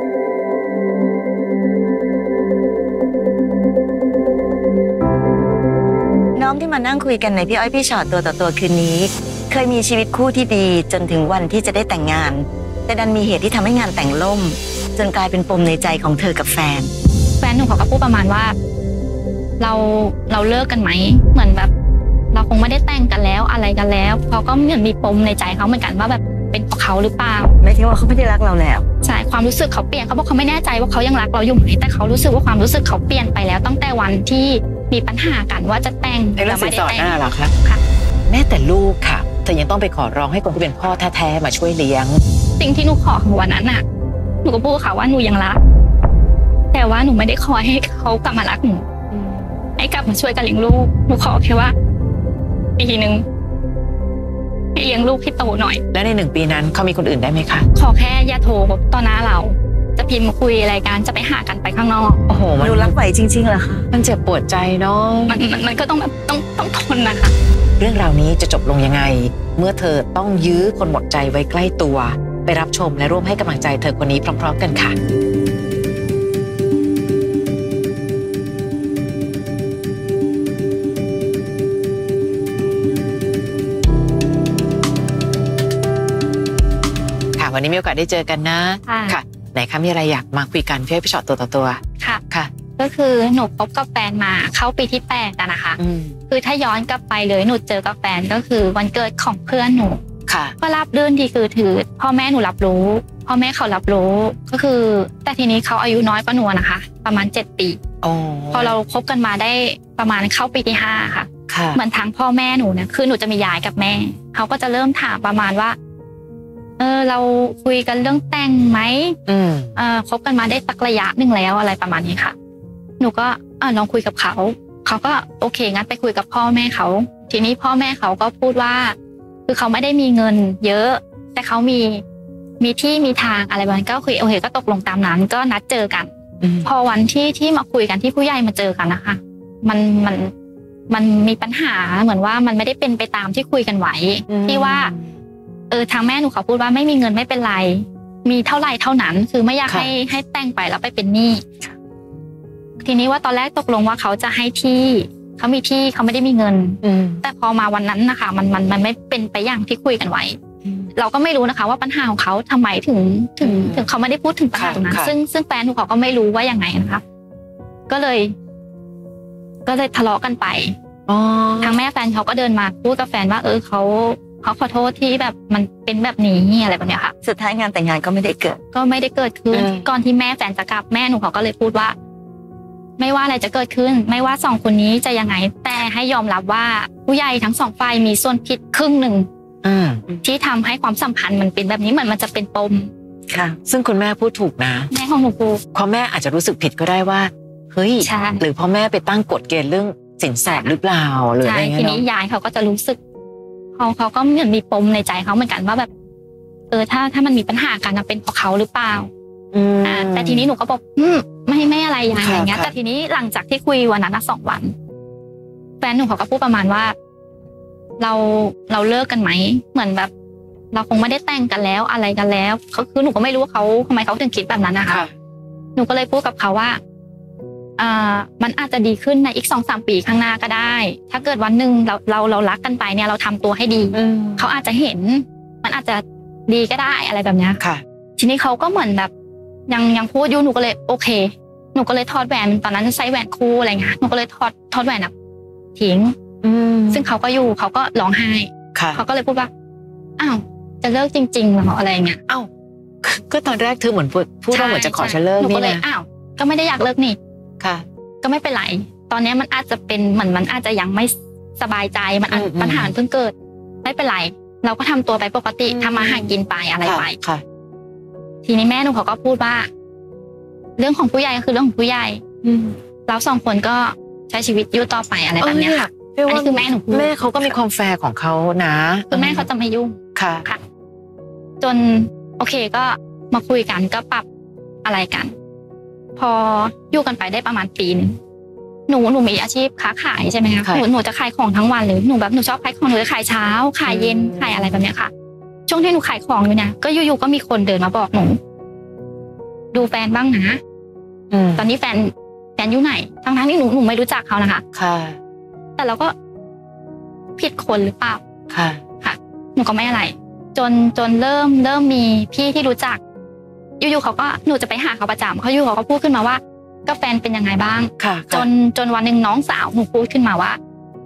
น้องที่มานั่งคุยกันในพี่อ้อยพี่ชอตตัวต่อตัวคืนนี้เคยมีชีวิตคู่ที่ดีจนถึงวันที่จะได้แต่งงานแต่ดันมีเหตุที่ทำให้งานแต่งล่มจนกลายเป็นปมในใจของเธอกับแฟนหนูเขาก็พูดประมาณว่าเราเลิกกันไหมเหมือนแบบเราคงไม่ได้แต่งกันแล้วอะไรกันแล้วเขาก็เหมือนมีปมในใจเขาเหมือนกันว่าแบบเป็นเพราะเขาหรือเปล่าไม่ใช่ว่าเขาไม่ได้รักเราแล้วใช่ความรู้สึกเขาเปลี่ยนเขาบอกเขาไม่แน่ใจว่าเขายังรักเราอยู่ไหมแต่เขารู้สึกว่าความรู้สึกเขาเปลี่ยนไปแล้วตั้งแต่วันที่มีปัญหากันว่าจะแต่งแล้วไม่ได้แต่งหรอคะแม้แต่ลูกค่ะเธอยังต้องไปขอร้องให้คนที่เป็นพ่อแท้ๆมาช่วยเลี้ยงสิ่งที่หนูขอของวันนั้นน่ะหนูก็พูดค่ะว่าหนูยังรักแต่ว่าหนูไม่ได้ขอให้เขากลับมารักหนูให้กลับมาช่วยกันเลี้ยงลูกหนูขอแค่ว่าปีนึงให้เลี้ยงลูกที่โตหน่อยแล้วใน1 ปีนั้นเขามีคนอื่นได้ไหมคะขอแค่อย่าโทรต่อหน้าเราจะพิมพ์คุยอะไรกันจะไปหากันไปข้างนอกโอ้โหมันรักไหวจริงๆเหรอคะมันเจ็บปวดใจเนาะมันก็ต้องแบบต้องทนนะคะเรื่องราวนี้จะจบลงยังไงเมื่อเธอต้องยื้อคนหมดใจไว้ใกล้ตัวไปรับชมและร่วมให้กำลังใจเธอคนนี้พร้อมๆกันค่ะวันนี้มีโอกาสได้เจอกันนะค่ะไหนคะมีอะไรอยากมาคุยกันพี่ชอตตัวต่อตัวค่ะก็คือหนูพบกับแฟนมาเข้าปีที่8นะคะคือถ้าย้อนกลับไปเลยหนูเจอกับแฟนก็คือวันเกิดของเพื่อนหนูก็รับเรื่องดีคือถือพ่อแม่หนูรับรู้พ่อแม่เขารับรู้ก็คือแต่ทีนี้เขาอายุน้อยกว่าหนูนะคะประมาณ7 ปีพอเราคบกันมาได้ประมาณเข้าปีที่5ค่ะเหมือนทางพ่อแม่หนูเนี่ยคือหนูจะมียายกับแม่เขาก็จะเริ่มถามประมาณว่าเราคุยกันเรื่องแต่งไหมคบกันมาได้สักระยะหนึ่งแล้วอะไรประมาณนี้ค่ะหนูก็ลองคุยกับเขาก็โอเคงั้นไปคุยกับพ่อแม่เขาทีนี้พ่อแม่เขาก็พูดว่าคือเขาไม่ได้มีเงินเยอะแต่เขามีที่มีทางอะไรแบบนั้นก็คุยโอเคก็ตกลงตามนั้นก็นัดเจอกันพอวันที่มาคุยกันที่ผู้ใหญ่มาเจอกันนะคะมันมีปัญหาเหมือนว่ามันไม่ได้เป็นไปตามที่คุยกันไว้ที่ว่าทางแม่หนูเขาพูดว่าไม่มีเงินไม่เป็นไรมีเท่าไหร่เท่านั้นคือไม่อยากให้แต่งไปแล้วไปเป็นหนี้ทีนี้ว่าตอนแรกตกลงว่าเขาจะให้ที่เขามีที่เขาไม่ได้มีเงินแต่พอมาวันนั้นนะคะมันไม่เป็นไปอย่างที่คุยกันไว้เราก็ไม่รู้นะคะว่าปัญหาของเขาทำไมถึงเขาไม่ได้พูดถึงปัญหาตรงนั้นซึ่งแฟนหนูเขาก็ไม่รู้ว่ายังไงนะคะก็เลยทะเลาะกันไปทางแม่แฟนเขาก็เดินมาพูดกับแฟนว่าเขาขอโทษที่แบบมันเป็นแบบนี้อะไรแบบนี้ค่ะสุดท้ายงานแต่งงานก็ไม่ได้เกิดขึ้นก่อนที่แม่แฟนจะกลับแม่หนูเขาก็เลยพูดว่าไม่ว่าอะไรจะเกิดขึ้นไม่ว่า2 คนนี้จะยังไงแต่ให้ยอมรับว่าผู้ใหญ่ทั้ง2 ฝ่ายมีส่วนผิดครึ่งหนึ่งที่ทำให้ความสัมพันธ์มันเป็นแบบนี้เหมือนมันจะเป็นปมค่ะซึ่งคุณแม่พูดถูกนะแม่ของหนูพูดพ่อแม่อาจจะรู้สึกผิดก็ได้ว่าเฮ้ยหรือพ่อแม่ไปตั้งกฎเกณฑ์เรื่องสินสอดหรือเปล่าหรืออะไรเงี้ยทีนี้ยายเขาก็จะรู้สึกเขาก็เหมือนมีปมในใจเขาเหมือนกันว่าแบบถ้ามันมีปัญหากันเป็นเพราะเขาหรือเปล่าแต่ทีนี้หนูก็บอกไม่อะไรอย่างเงี้ยแต่ทีนี้หลังจากที่คุยวันนั้น2 วันแฟนหนูเขาก็พูดประมาณว่าเราเลิกกันไหมเหมือนแบบเราคงไม่ได้แต่งกันแล้วอะไรกันแล้วคือหนูก็ไม่รู้ว่าเขาทำไมเขาถึงคิดแบบนั้นนะคะหนูก็เลยพูดกับเขาว่ามันอาจจะดีขึ้นในอีก2-3 ปีข้างหน้าก็ได้ถ้าเกิดวันหนึ่งเรารักกันไปเนี่ยเราทำตัวให้ดีเขาอาจจะเห็นมันอาจจะดีก็ได้อะไรแบบนี้ทีนี้เขาก็เหมือนแบบยังพูดอยู่หนูก็เลยโอเคหนูก็เลยถอดแหวนตอนนั้นใช้แหวนคู่อะไรเงี้ยหนูก็เลยถอดแหวนทิ้งซึ่งเขาก็อยู่เขาก็ร้องไห้เขาก็เลยพูดว่าอ้าวจะเลิกจริงๆเหรออะไรเงี้ยอ้าวก็ตอนแรกเธอเหมือนพูดว่าเหมือนจะขอฉันเลิกนี่นะอ้าวก็ไม่ได้อยากเลิกนี่ก็ไม่เป็นไรตอนนี้มันอาจจะเป็นเหมือนมันอาจจะยังไม่สบายใจปัญหาเพิ่งเกิดไม่เป็นไรเราก็ทำตัวไปปกติทำมาหากินไปอะไรไปทีนี้แม่หนูเขาก็พูดว่าเรื่องของผู้ใหญ่คือเรื่องของผู้ใหญ่เรา2 คนก็ใช้ชีวิตอยู่ต่อไปอะไรแบบนี้ค่ะอันนี้คือแม่หนูแม่เขาก็มีความแฟร์ของเขานะคือแม่เขาจะไม่ยุ่งค่ะจนโอเคก็มาคุยกันก็ปรับอะไรกันพออยู่กันไปได้ประมาณปีนึงหนูมีอาชีพค้าขายใช่ไหมคะหนูจะขายของทั้งวันเลยหนูชอบขายของหนูจะขายเช้าขายเย็นขายอะไรแบบนี้ค่ะช่วงที่หนูขายของอยู่เนี่ยก็อยู่ๆก็มีคนเดินมาบอกหนูดูแฟนบ้างนะตอนนี้แฟนอยู่ไหนทั้งที่หนูไม่รู้จักเขานะคะค่ะแต่เราก็ผิดคนหรือเปล่าค่ะหนูก็ไม่อะไรจนเริ่มมีพี่ที่รู้จักอยู่ๆเขาก็หนูจะไปหาเขาประจำเขาอยู่เขาก็พูดขึ้นมาว่าก็แฟนเป็นยังไงบ้างจนวันหนึ่งน้องสาวหนูพูดขึ้นมาว่า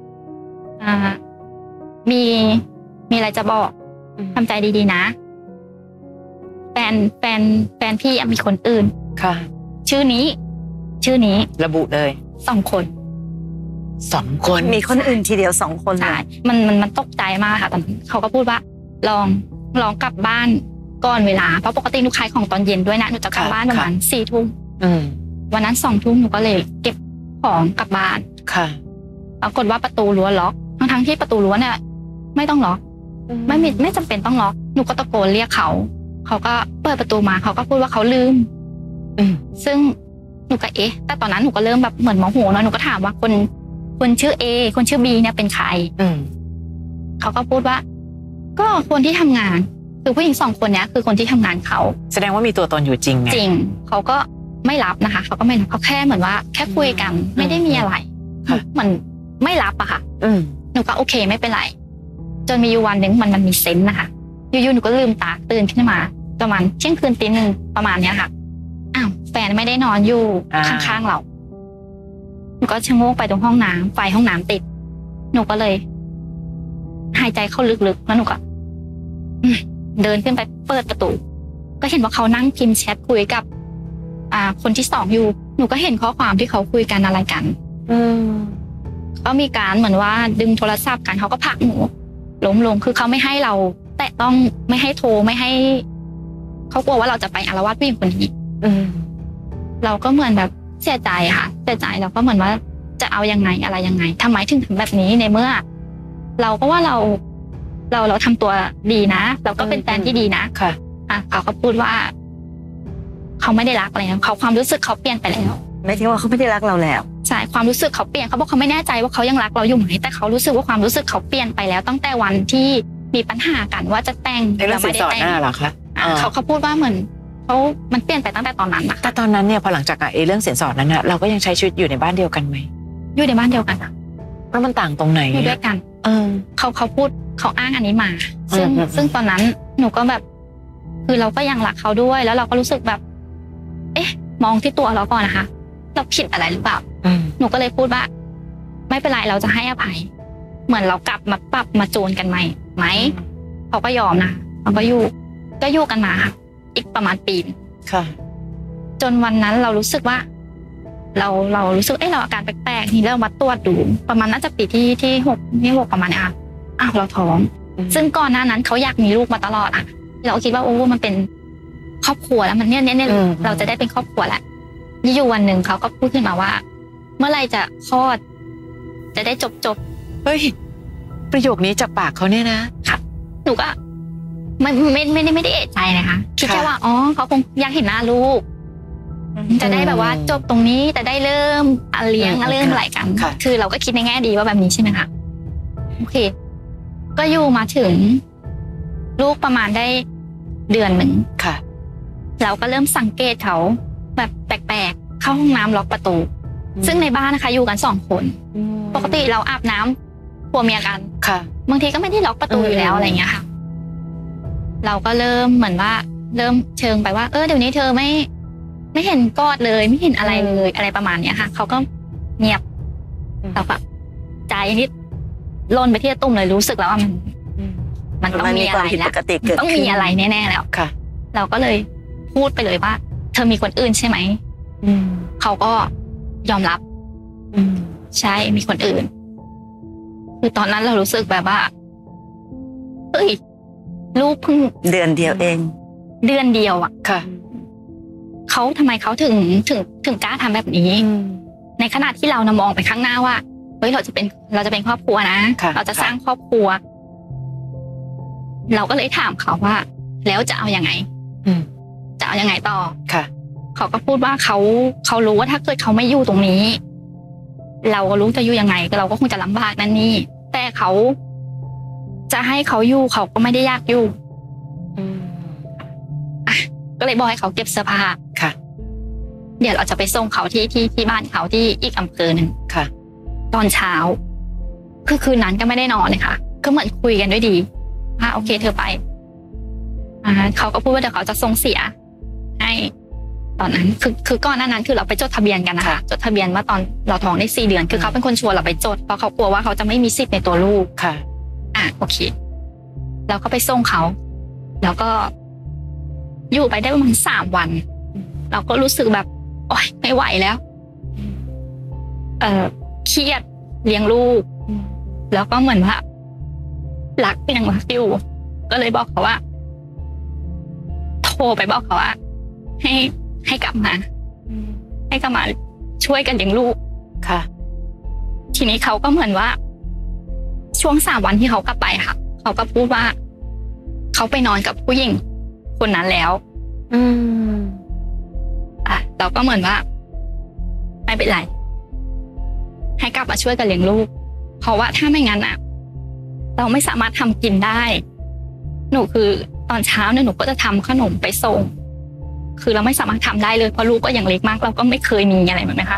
มีอะไรจะบอกทำใจดีๆนะแฟนพี่มีคนอื่นค่ะชื่อนี้ระบุเลย 2 คนมีคนอื่นทีเดียว2 คนใช่มันตกใจมากค่ะตอนเขาก็พูดว่าลองกลับบ้านก่อนเวลาเพราะปกติหนูขายของตอนเย็นด้วยนะหนูจะกลับบ้านประมาณ4 ทุ่มวันนั้น2 ทุ่มหนูก็เลยเก็บของกลับบ้านค่ะปรากฏว่าประตูรั้วล็อกทั้งที่ประตูรั้วเนี่ยไม่ต้องล็อกไม่จำเป็นต้องล็อกหนูก็ตะโกนเรียกเขาก็เปิดประตูมาเขาก็พูดว่าเขาลืมซึ่งหนูก็แต่ตอนนั้นหนูก็เริ่มแบบเหมือนโมโหเนาะหนูก็ถามว่าคนชื่อ A คนชื่อ B เนี่ยเป็นใครเขาก็พูดว่าก็คนที่ทำงานคือผู้หญิง2 คนนี้คือคนที่ทำงานเขาแสดงว่ามีตัวตนอยู่จริงไงจริงเขาก็ไม่รับนะคะเขาก็ไม่รับเขาแค่เหมือนว่าแค่คุยกันไม่ได้มีอะไรเหมือนไม่รับอะค่ะหนูก็โอเคไม่เป็นไรจนมีอยู่วันหนึ่งมันมีเซนส์นะคะอยู่ๆหนูก็ลืมตาตื่นขึ้นมาประมาณเที่ยงคืนตี 1ประมาณเนี้ยค่ะอ้าวแฟนไม่ได้นอนอยู่ข้างๆเราหนูก็ชะโงกไปตรงห้องน้ำไฟห้องน้ำติดหนูก็เลยหายใจเข้าลึกๆแล้วหนูก็เดินขึ้นไปเปิดประตูก็เห็นว่าเขานั่งพิมพ์แชทคุยกับคนที่2อยู่หนูก็เห็นข้อความที่เขาคุยกันอะไรกันก็มีการเหมือนว่าดึงโทรศัพท์กันเขาก็ผลักหนูล้มลงคือเขาไม่ให้เราแตะต้องไม่ให้โทรไม่ให้เขากลัวว่าเราจะไปอาละวาดผู้หญิงคนนี้เราก็เหมือนแบบเสียใจค่ะเสียใจเราก็เหมือนว่าจะเอายังไงอะไรยังไงทำไมถึงทำแบบนี้ในเมื่อเราก็ว่าเราทำตัวดีนะเราก็เป็นแฟนที่ดีนะค่ะเขาก็พูดว่าเขาไม่ได้รักอะไรนะเขาความรู้สึกเขาเปลี่ยนไปแล้วไม่ใช่ว่าเขาไม่ได้รักเราแล้วใช่ความรู้สึกเขาเปลี่ยนเขาบอกเขาไม่แน่ใจว่าเขายังรักเราอยู่ไหมแต่เขารู้สึกว่าความรู้สึกเขาเปลี่ยนไปแล้วตั้งแต่วันที่มีปัญหากันว่าจะแต่งหรือไม่ได้แต่งหรอคะเขาพูดว่าเหมือนมันเปลี่ยนไปตั้งแต่ตอนนั้นแต่ตอนนั้นเนี่ยพอหลังจากเรื่องสินสอดนั้นน่ะเราก็ยังใช้ชีวิตอยู่ในบ้านเดียวกันไหมอยู่ในบ้านเดียวกันแล้วมันต่างตรงไหนอยู่ด้วยกันเขาพูดเขาอ้างอันนี้มาซึ่งตอนนั้นหนูก็แบบคือเราก็ยังรักเขาด้วยแล้วเราก็รู้สึกแบบมองที่ตัวเราก่อนนะคะเราผิดอะไรหรือเปล่าหนูก็เลยพูดว่าไม่เป็นไรเราจะให้อภัยเหมือนเรากลับมาปรับมาจูนกันใหม่ไหมเขาก็ยอมนะเขาก็อยู่กันมาค่ะอีกประมาณปีค่ะจนวันนั้นเรารู้สึกว่าเรารู้สึกเราอาการแปลกๆนี่เรามาตรวจดูประมาณน่าจะปีที่6ประมาณนี้ค่ะเราท้องซึ่งก่อนหน้านั้นเขาอยากมีลูกมาตลอดเราคิดว่ามันเป็นครอบครัวแล้วมันเนี่ยเราจะได้เป็นครอบครัวแล้วอยู่วันหนึ่งเขาก็พูดขึ้นมาว่าเมื่อไรจะคลอดจะได้จบเฮ้ยประโยคนี้จากปากเขาเนี่ยนะค่ะหนูก็ไม่ได้เอะใจนะคะคิดแค่ว่าเขาคงอยากเห็นหน้าลูกจะได้แบบว่าจบตรงนี้แต่ได้เริ่มเลี้ยงเริ่มอะไรกันคือเราก็คิดในแง่ดีว่าแบบนี้ใช่ไหมคะโอเคก็อยู่มาถึงลูกประมาณได้เดือนหนึ่งค่ะเราก็เริ่มสังเกตเขาแบบแปลกๆเข้าห้องน้ำล็อกประตูซึ่งในบ้านนะคะอยู่กัน2 คนปกติเราอาบน้ำผัวเมียกันค่ะบางทีก็ไม่ได้ล็อกประตูอยู่แล้วอะไรเงี้ยค่ะเราก็เริ่มเหมือนว่าเริ่มเชิงไปว่าเดี๋ยวนี้เธอไม่เห็นกอดเลยไม่เห็นอะไรเลยอะไรประมาณนี้ค่ะเขาก็เงียบเราแบบใจนิดล่นไปที่ตุ้มเลยรู้สึกแล้วว่ามันต้องมีอะไรแล้วต้องมีอะไรแน่ๆแล้วค่ะเราก็เลยพูดไปเลยว่าเธอมีคนอื่นใช่ไหมเขาก็ยอมรับใช่มีคนอื่นคือตอนนั้นเรารู้สึกแบบว่าลูกเพิ่งเดือนเดียวเองเดือนเดียวค่ะเขาทำไมเขาถึงกล้าทำแบบนี้ในขณะที่เรามองไปข้างหน้าว่าเราจะเป็นครอบครัวนะเราจะสร้างครอบครัวเราก็เลยถามเขาว่าแล้วจะเอายังไงจะเอายังไงต่อค่ะเขาก็พูดว่าเขารู้ว่าถ้าเกิดเขาไม่อยู่ตรงนี้เราก็รู้จะอยู่ยังไงเราก็คงจะลำบากนั่นนี่แต่เขาจะให้เขาอยู่เขาก็ไม่ได้อยากอยู่ก็เลยบอกให้เขาเก็บเสื้อผ้าค่ะเดี๋ยวเราจะไปส่งเขาที่บ้านเขาที่อีกอำเภอหนึ่งค่ะตอนเช้าคือคืนนั้นก็ไม่ได้นอนเลยค่ะก็เหมือนคุยกันด้วยดีโอเคเธอไปเขาก็พูดว่าเดี๋ยวเขาจะส่งเสียให้ตอนนั้นคือก่อนหน้านั้นคือเราไปจดทะเบียนกันนะคะจดทะเบียนว่าตอนเราท้องได้4 เดือนคือเขาเป็นคนชวนเราไปจดเพราะเขากลัวว่าเขาจะไม่มีสิทธิ์ในตัวลูกค่ะโอเคแล้วก็ไปส่งเขาแล้วก็อยู่ไปได้ประมาณ3 วันเราก็รู้สึกแบบโอ๊ยไม่ไหวแล้วเครียดเลี้ยงลูกแล้วก็เหมือนว่ารักยังรักอยู่ก็เลยบอกเขาว่าโทรไปบอกเขาว่าให้กลับมาช่วยกันเลี้ยงลูกค่ะทีนี้เขาก็เหมือนว่าช่วง3 วันที่เขากลับไปค่ะเขาก็พูดว่าเขาไปนอนกับผู้หญิงคนนั้นแล้วเราก็เหมือนว่าไม่เป็นไรให้กลับมาช่วยกันเลี้ยงลูกเพราะว่าถ้าไม่งั้นเราไม่สามารถทำกินได้หนูคือตอนเช้าเนี่ยหนูก็จะทำขนมไปส่งคือเราไม่สามารถทำได้เลยเพราะลูกก็ยังเล็กมากเราก็ไม่เคยมีอะไรแบบนี้ค่ะ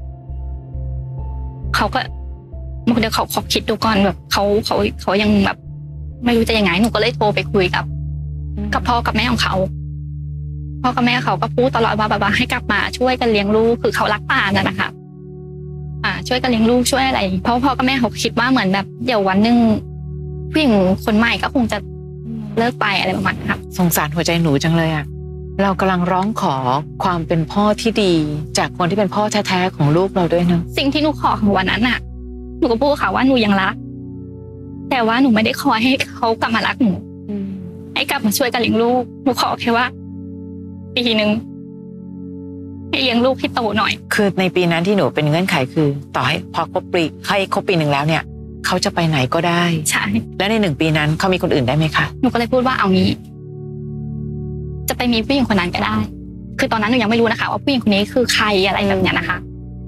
เขาก็เดี๋ยวเขาคิดดูก่อนแบบเขายังแบบไม่รู้จะยังไงหนูก็เลยโทรไปคุยกับพ่อกับแม่ของเขาพ่อกับแม่เขาก็พูดตลอดว่าแบบให้กลับมาช่วยกันเลี้ยงลูกคือเขารักป่านะคะช่วยกันเลี้ยงลูกช่วยอะไรเพราะพ่อกับแม่เขาคิดว่าเหมือนแบบเดี๋ยววันนึงผู้หญิงคนใหม่ก็คงจะเลิกไปอะไรประมาณนี้ครับสงสารหัวใจหนูจังเลยเรากำลังร้องขอความเป็นพ่อที่ดีจากคนที่เป็นพ่อแท้ๆของลูกเราด้วยเนอะสิ่งที่หนูขอของวันนั้นหนูก็พูดค่ะว่าหนูยังรักแต่ว่าหนูไม่ได้ขอให้เขากลับมารักหนูให้กลับมาช่วยกันเลี้ยงลูกหนูขอแค่ว่าปีนึงให้เลี้ยงลูกให้โตหน่อยคือในปีนั้นที่หนูเป็นเงื่อนไขคือต่อให้พอครบปีนึงแล้วเนี่ยเขาจะไปไหนก็ได้ใช่และใน1 ปีนั้นเขามีคนอื่นได้ไหมคะหนูก็เลยพูดว่าเอางี้จะไปมีผู้หญิงคนนั้นก็ได้คือตอนนั้นหนูยังไม่รู้นะคะว่าผู้หญิงคนนี้คือใครอะไรแบบนี้นะคะ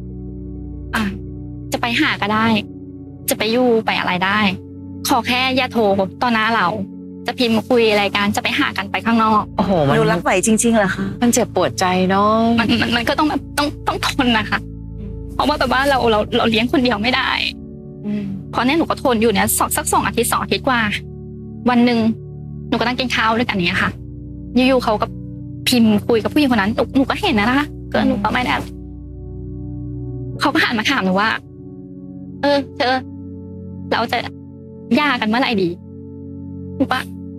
จะไปหาก็ได้จะไปอยู่ไปอะไรได้ขอแค่อย่าโทรต่อหน้าเราจะพิมพ์คุยอะไรกันจะไปหากันไปข้างนอกโอ้โหมันรับไหวจริงๆเหรอคะมันเจ็บปวดใจเนาะมันก็ต้องแบบต้องทนนะคะเพราะว่าแบบว่าเราเลี้ยงคนเดียวไม่ได้เพราะเนี่ยหนูก็ทนอยู่เนี่ยสัก2 อาทิตย์2 อาทิตย์กว่าวันหนึ่งหนูก็นั่งกินข้าวด้วยกันนี้ค่ะอยู่ๆเขาก็พิมพ์คุยกับผู้หญิงคนนั้นหนูก็เห็นนะคะก็หนูก็ไม่ได้เขาก็หันมาถามหนูว่าเธอเราจะหย่ากันเมื่อไหร่ดีหนูว่า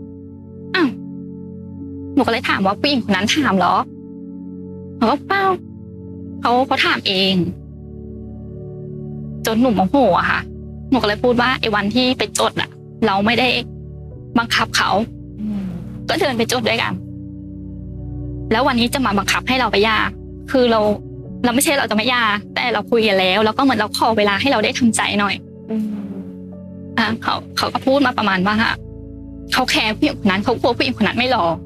หนูก็เลยถามว่าผู้หญิงคนนั้นถามเหรอเขาก็เปล่าเขาถามเองจนหนูโมโหอะค่ะหนูก็เลยพูดว่าไอ้วันที่ไปจดเราไม่ได้บังคับเขาก็เดินไปจดด้วยกันแล้ววันนี้จะมาบังคับให้เราไปหย่าคือเราไม่ใช่เราจะไม่หย่าแต่เราคุยกันแล้วก็เหมือนเราขอเวลาให้เราได้ทำใจหน่อยเขาก็พูดมาประมาณว่าเขาแคร์ผู้หญิงคนนั้นเขากลัวผู้หญิงคนนั้นไม่รอ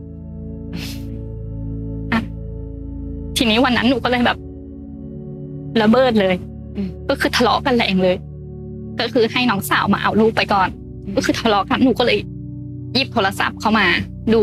ทีนี้วันนั้นหนูก็เลยแบบระเบิดเลยก็คือทะเลาะกันแรงเลยก็คือให้น้องสาวมาเอาลูกไปก่อนก็คือทะเลาะกันหนูก็เลยหยิบโทรศัพท์เข้ามาดู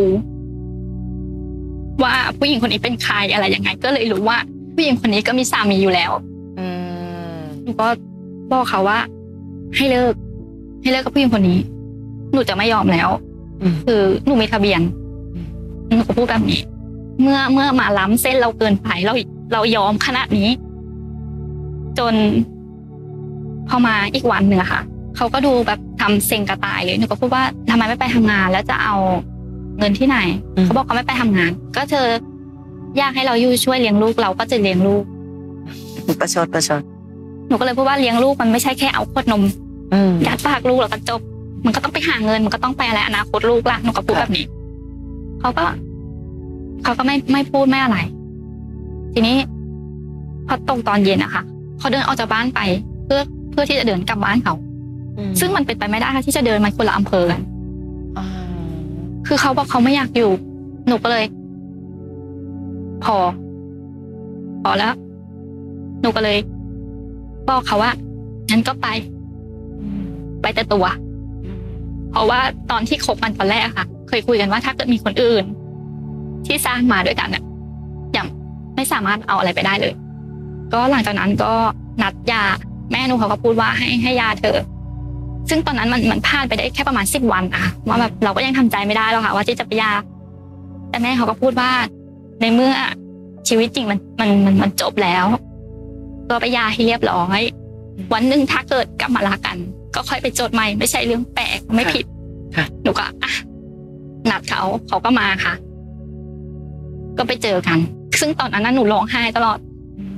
ว่าผู้หญิงคนนี้เป็นใครอะไรยังไงก็เลยรู้ว่าผู้หญิงคนนี้ก็มีสามีอยู่แล้วหนูก็บอกเขาว่าให้เลิกกับผู้หญิงคนนี้หนูจะไม่ยอมแล้วคือหนูมีทะเบียนหนูก็พูดแบบนี้เมื่อมาล้ำเส้นเราเกินไปเรายอมขนาดนี้จนพอมาอีกวันหนึ่งค่ะเขาก็ดูแบบทำเซ็งกระต่ายเลยหนูก็พูดว่าทำไมไม่ไปทำงานแล้วจะเอาเงินที่ไหนเขาบอกเขาไม่ไปทำงานก็เธออยากให้เราอยู่ช่วยเลี้ยงลูกเราก็จะเลี้ยงลูกประชดหนูก็เลยพูดว่าเลี้ยงลูกมันไม่ใช่แค่เอาขวดนมยัดปากลูกแล้วก็จบมันก็ต้องไปหาเงินมันก็ต้องไปอะไรอนาคตลูกล่ะหนูก็พูดแบบนี้เขาก็ไม่พูดไม่อะไรทีนี้พอตกตอนเย็นอะค่ะเขาเดินออกจากบ้านไปเพื่อที่จะเดินกลับบ้านเขาซึ่งมันเป็นไปไม่ได้ค่ะที่จะเดินมันคนละอำเภอกันคือเขาบอกเขาไม่อยากอยู่หนูก็เลยพอแล้วหนูก็เลยบอกเขาว่างั้นก็ไปแต่ตัวเพราะว่าตอนที่คบกันตอนแรกค่ะเคยคุยกันว่าถ้าเกิดมีคนอื่นที่สร้างมาด้วยกันเนี่ยยังไม่สามารถเอาอะไรไปได้เลยก็หลังจากนั้นก็นัดยาแม่หนูเขาก็พูดว่าให้ยาเธอซึ่งตอนนั้นมันพลาดไปได้แค่ประมาณ10 วันอะว่าแบบเราก็ยังทำใจไม่ได้หรอกค่ะว่าที่จะไปยาแต่แม่เขาก็พูดว่าในเมื่อชีวิตจริงมันจบแล้วก็ไปยาให้เรียบร้อยวันหนึ่งถ้าเกิดกลับมารักกันก็ค่อยไปโจทย์ใหม่ไม่ใช่เรื่องแปลกไม่ผิดหนูก็นัดเขาก็มาค่ะก็ไปเจอกันซึ่งตอนนั้นหนูร้องไห้ตลอด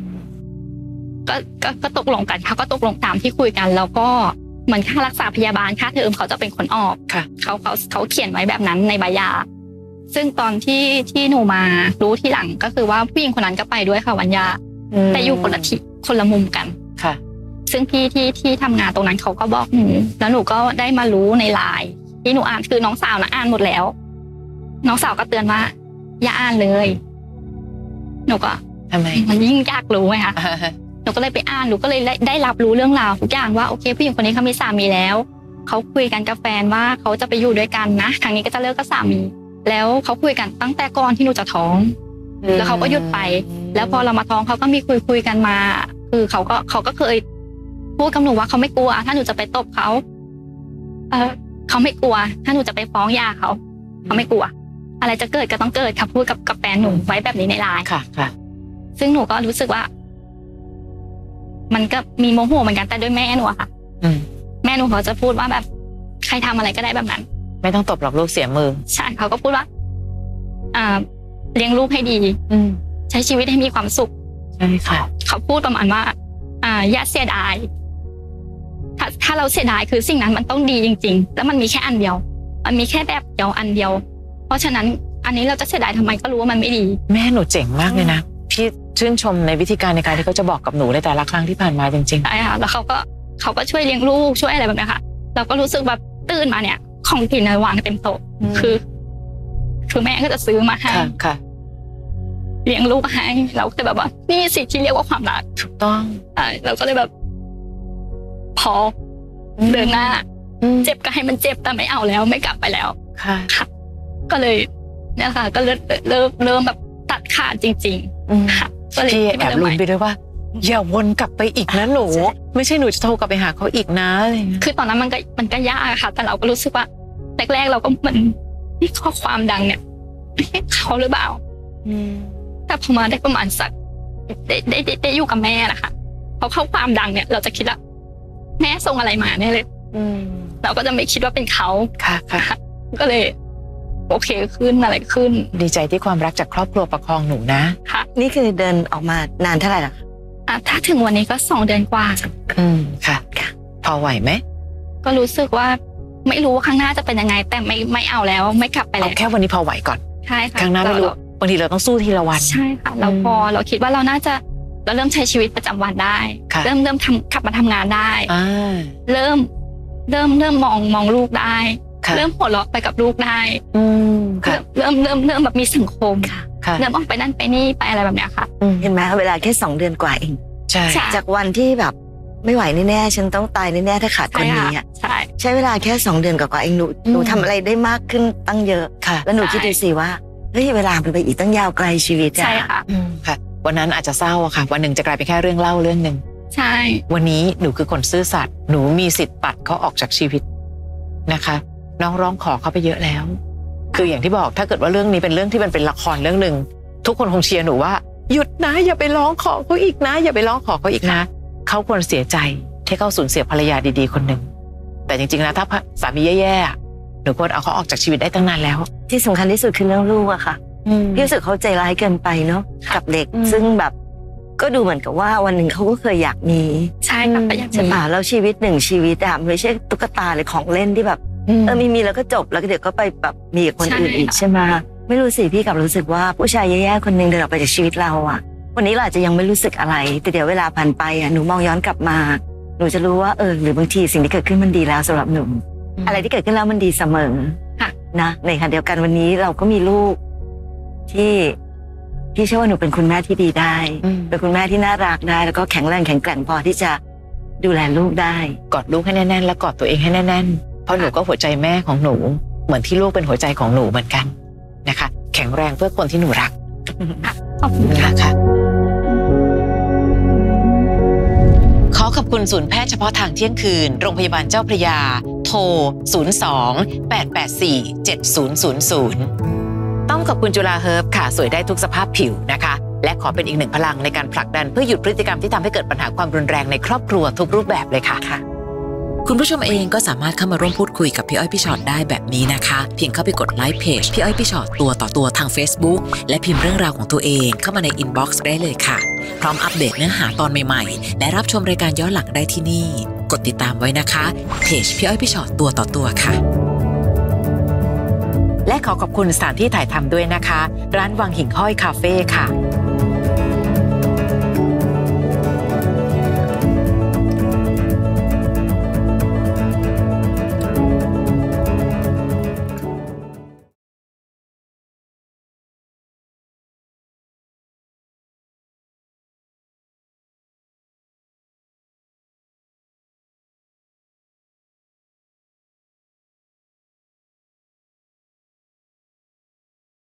ก็ตกลงกันเขาก็ตกลงตามที่คุยกันแล้วก็เหมือนค่ารักษาพยาบาลค่าเทอมเขาจะเป็นคนออกเขาเขียนไว้แบบนั้นในใบยาซึ่งตอนที่หนูมารู้ทีหลังก็คือว่าผู้หญิงคนนั้นก็ไปด้วยค่ะวันยาแต่อยู่คนละมุมกันค่ะซึ่งพี่ที่ทำงานตรงนั้นเขาก็บอกหนูแล้วหนูก็ได้มารู้ในไลน์ที่หนูอ่านคือน้องสาวนะอ่านหมดแล้วน้องสาวก็เตือนว่าอย่าอ่านเลยหนูก็ทำไมมันยิ่งยากรู้ไหมคะหนูก็เลยไปอ่านหนูก็เลยได้รับรู้เรื่องราวทุกอย่างว่าโอเคผู้หญิงคนนี้เขามีสามีแล้วเขาคุยกันกับแฟนว่าเขาจะไปอยู่ด้วยกันนะครั้งนี้ก็จะเลิกกับสามีแล้วเขาคุยกันตั้งแต่ก่อนที่หนูจะท้องแล้วเขาก็หยุดไปแล้วพอเรามาท้องเขาก็มีคุยกันมาคือเขาก็เคยพูดกับหนูว่าเขาไม่กลัวถ้าหนูจะไปตบเขาเขาไม่กลัวถ้าหนูจะไปฟ้องหย่าเขาไม่กลัวอะไรจะเกิดก็ต้องเกิดค่ะพูดกับแฟนหนูไว้แบบนี้ในไลน์ค่ะซึ่งหนูก็รู้สึกว่ามันก็มีโมโหเหมือนกันแต่ด้วยแม่หนูอะค่ะแม่หนูเขาจะพูดว่าแบบใครทำอะไรก็ได้แบบนั้นไม่ต้องตบหรอกลูกเสียมือใช่เขาก็พูดว่าเลี้ยงลูกให้ดีใช้ชีวิตให้มีความสุขใช่ค่ะเขาพูดประมาณว่าอย่าเสียดายถ้าเราเสียดายคือสิ่งนั้นมันต้องดีจริงๆแล้วมันมีแค่อันเดียวมันมีแค่แบบเดียวอันเดียวเพราะฉะนั้นอันนี้เราจะเสียดายทำไมก็รู้ว่ามันไม่ดีแม่หนูเจ๋งมากเลยนะพี่ชื่นชมในวิธีการในการที่เขาจะบอกกับหนูในแต่ละครั้งที่ผ่านมาจริงๆใช่ค่ะแล้วเขาก็ช่วยเลี้ยงลูกช่วยอะไรแบบนี้ค่ะเราก็รู้สึกแบบตื่นมาเนี่ยของกินวางเต็มโต๊ะคือแม่ก็จะซื้อมาให้ค่ะเลี้ยงลูกให้เราก็แบบว่านี่สิที่เรียกว่าความรักถูกต้องเราก็เลยแบบพอเดินหน้าเจ็บก็ให้มันเจ็บแต่ไม่เอาแล้วไม่กลับไปแล้วค่ะก็เลยเนี่ยค่ะก็เริ่มแบบตัดขาดจริงๆค่ะก็เลยแอบลุ้นไปด้วยว่าอย่าวนกลับไปอีกนะหนูไม่ใช่หนูจะโทรกลับไปหาเขาอีกนะอะไรเงี้ยคือตอนนั้นมันก็ยากค่ะแต่เราก็รู้สึกว่าแรกๆเราก็มันนี่ข้อความดังเนี่ยเขาหรือเปล่าแต่พอมาได้ประมาณสักได้อยู่กับแม่นะคะพอเข้าความดังเนี่ยเราจะคิดว่าแม่ส่งอะไรมาเนี่ยเลยเราก็จะไม่คิดว่าเป็นเขาค่ะก็เลยโอเคขึ้นอะไรขึ้นดีใจที่ความรักจากครอบครัวประคองหนูนะค่ะนี่คือเดินออกมานานเท่าไหร่ล่ะถ้าถึงวันนี้ก็2 เดือนกว่าค่ะพอไหวไหมก็รู้สึกว่าไม่รู้ว่าข้างหน้าจะเป็นยังไงแต่ไม่เอาแล้วไม่กลับไปแล้วแค่วันนี้พอไหวก่อนใช่ค่ะข้างหน้าไม่รู้บางทีเราต้องสู้ทีละวันใช่ค่ะเราพอเราคิดว่าเราน่าจะเราเริ่มใช้ชีวิตประจำวันได้เริ่มกลับมาทำงานได้เริ่มมองลูกได้เริ่มหัวเราะไปกับลูกได้เริ่มแบบมีสังคมเริ่มออกไปนั่นไปนี่ไปอะไรแบบเนี้ยค่ะเห็นไหมเวลาแค่2 เดือนกว่าเองใช่จากวันที่แบบไม่ไหวแน่ๆฉันต้องตายแน่ๆถ้าขาดคนนี้อ่ะใช้เวลาแค่2 เดือนกว่าเองหนูทำอะไรได้มากขึ้นตั้งเยอะแล้วหนูคิดดูสิว่าเฮ้ยเวลามันไปอีกตั้งยาวไกลชีวิตใช่ค่ะวันนั้นอาจจะเศร้าอะค่ะวันหนึ่งจะกลายเป็นแค่เรื่องเล่าเรื่องนึงใช่วันนี้หนูคือคนซื่อสัตย์หนูมีสิทธิ์ปัดเขาออกจากชีวิตนะคะน้องร้องขอเขาไปเยอะแล้วคืออย่างที่บอกถ้าเกิดว่าเรื่องนี้เป็นเรื่องที่มันเป็นละครเรื่องนึงทุกคนคงเชียร์หนูว่าหยุดนะอย่าไปร้องขอเขาอีกนะอย่าไปร้องขอเขาอีกนะเขาควรเสียใจที่เขาสูญเสียภรรยาดีๆคนหนึ่งแต่จริงๆนะถ้าสามีแย่ๆหนูควรเอาเขาออกจากชีวิตได้ตั้งนานแล้วที่สำคัญที่สุดคือเรื่องลูกอะค่ะพี่รู้สึกเขาใจร้ายเกินไปเนาะกับเด็กซึ่งแบบก็ดูเหมือนกับว่าวันหนึ่งเขาก็เคยอยากมีใช่ค่ะใช่ป่ะแล้วชีวิต1 ชีวิตอะไม่ใช่ตุ๊กตาหรือของเล่นที่แบบมีแล้วก็จบแล้วก็เดี๋ยวก็ไปแบบมีกับคนอื่นอีกใช่ไหมไม่รู้สิพี่กลับรู้สึกว่าผู้ชายแย่ๆคนหนึ่งเดินออกไปจากชีวิตเราอะวันนี้เราอาจจะยังไม่รู้สึกอะไรแต่เดี๋ยวเวลาผ่านไปอะหนูมองย้อนกลับมาหนูจะรู้ว่าหรือบางทีสิ่งที่เกิดขึ้นมันดีแล้วสำหรับหนูอะไรที่เกิดขึ้นแล้วมันดีเสมอนะในขณะเดียวกันวันนี้เราก็มีลูกที่พี่เชื่อว่าหนูเป็นคุณแม่ที่ดีได้เป็นคุณแม่ที่น่ารักได้แล้วก็แข็งแรงแข็งแกร่งพอที่จะดูแลลูกได้กอดลูกให้แน่นๆและกอดตัวเองให้แน่นๆเพราะหนูก็หัวใจแม่ของหนูเหมือนที่ลูกเป็นหัวใจของหนูเหมือนกันนะคะแข็งงแรงเพื่อคนที่หนูรักขอบคุณค่ะค่ะขอขอบคุณศูนย์แพทย์เฉพาะทางเที่ยงคืนโรงพยาบาลเจ้าพระยาโทร 02-884-7000 ต้องขอบคุณจุฬาเฮิร์บค่ะสวยได้ทุกสภาพผิวนะคะและขอเป็นอีกหนึ่งพลังในการผลักดันเพื่อหยุดพฤติกรรมที่ทำให้เกิดปัญหาความรุนแรงในครอบครัวทุกรูปแบบเลยค่ะคุณผู้ชมเองก็สามารถเข้ามาร่วมพูดคุยกับพี่อ้อยพี่ชอตได้แบบนี้นะคะเพียงเข้าไปกดไลค์เพจพี่อ้อยพี่ชอตตัวต่อตัวทาง Facebook และพิมพ์เรื่องราวของตัวเองเข้ามาในอินบ็อกซ์ได้เลยค่ะพร้อมอัปเดตเนื้อหาตอนใหม่ๆและรับชมรายการย้อนหลังได้ที่นี่กดติดตามไว้นะคะเพจพี่อ้อยพี่ชอตตัวต่อตัวค่ะและขอขอบคุณสถานที่ถ่ายทำด้วยนะคะร้านวังหิ่งห้อยคาเฟ่ค่ะ